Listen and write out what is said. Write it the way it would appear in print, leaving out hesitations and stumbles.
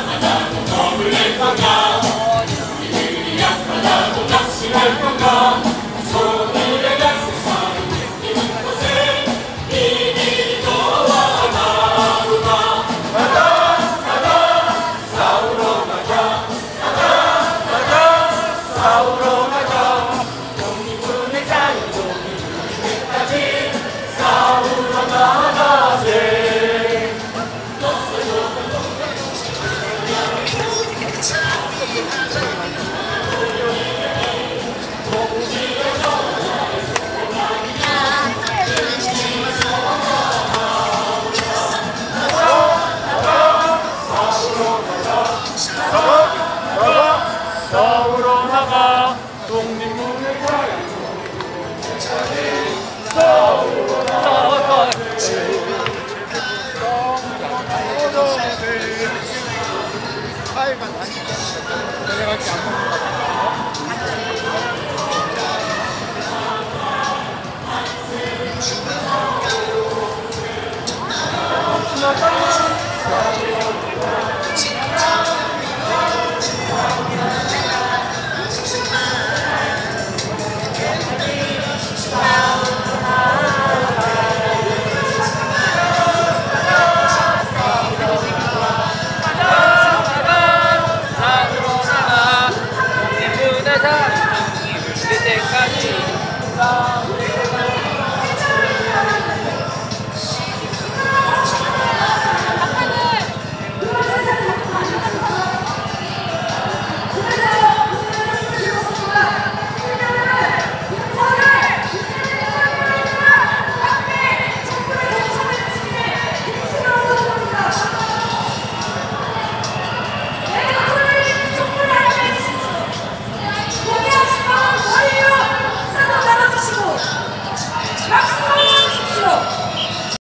머물릴 건가 우리들이 약하다고 낙심할 건가 손으로 간 세상을 느끼는 곳에 이 길이 너와 나로가 가자 싸우러 가자 가자 싸우러 가자 독립군의 자유 독립군의 때까지 싸우러 나가세 싸우러 나가 독립군의 싸우러 나가 파일만 다시 내려갈게 안 먹어.